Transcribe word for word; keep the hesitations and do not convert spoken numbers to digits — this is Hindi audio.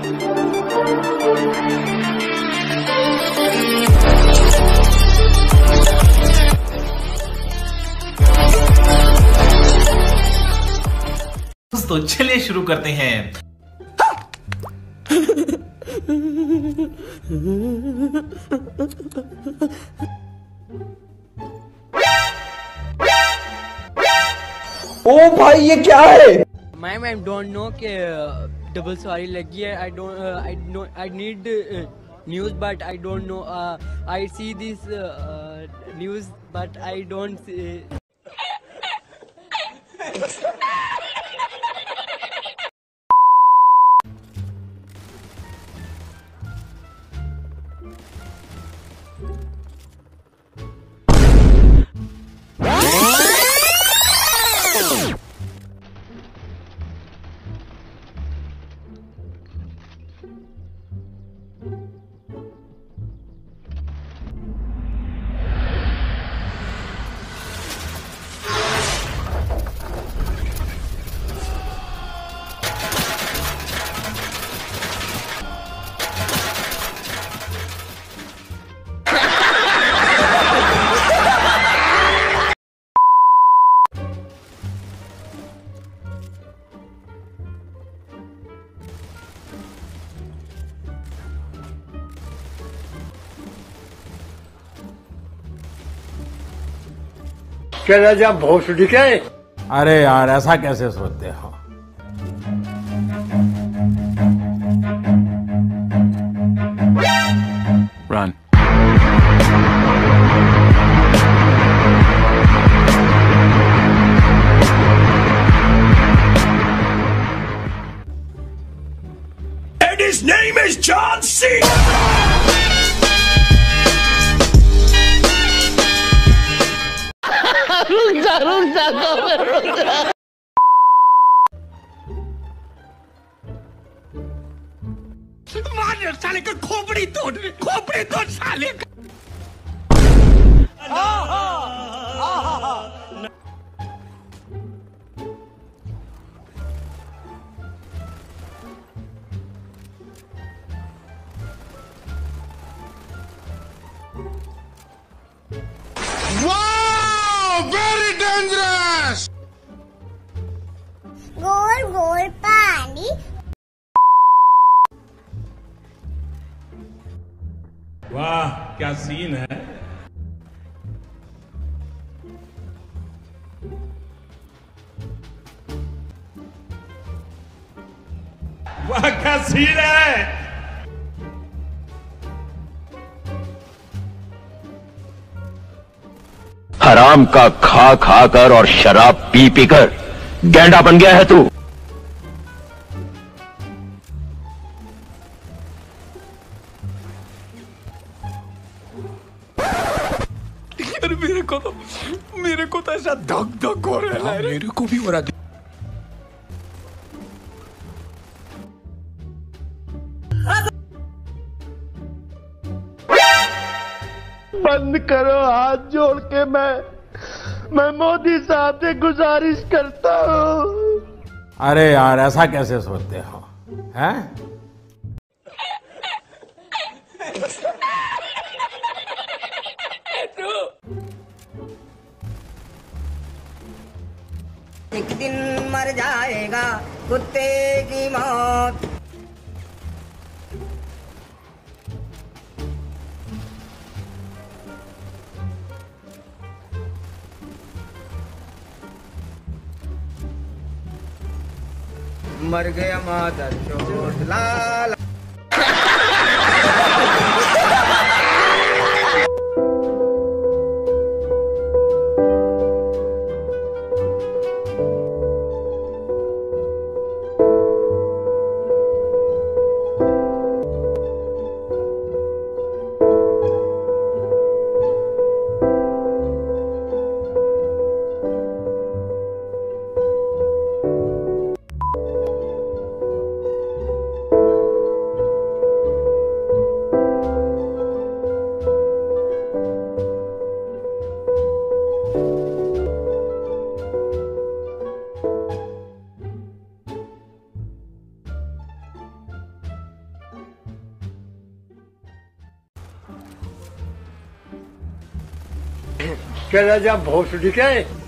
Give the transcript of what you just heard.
तो चलिए शुरू करते हैं। ओ भाई ये क्या है? मैम आई डोंट नो कि डबल सवारी लगी है। I don't I know I need news but I don't know. I see this news but I don't. क्या जा भोसड़ी क्या है? अरे यार ऐसा कैसे सोचते हो? Run. And his name is John C. रुक जा रुक जा रुक जा। मार साले का खोपड़ी तोड़ खोपड़ी तोड़ साले का। Very dangerous! गोल गोल पानी। वाह क्या सीन है। वाह क्या सीन है। हराम का खा खा कर और शराब पी पी कर गैंडा बन गया है तू। यार मेरे को तो मेरे को तो ऐसा धक धक हो रहा है। मेरे को भी हो रहा है। बंद करो हाथ जोड़ के मैं मैं मोदी साहब से गुजारिश करता हूँ। अरे यार ऐसा कैसे सोचते हो? हैं? एक दिन मर जाएगा कुत्ते की मौत। मर गया मादर चोट लाल। चला जा भोसड़ी के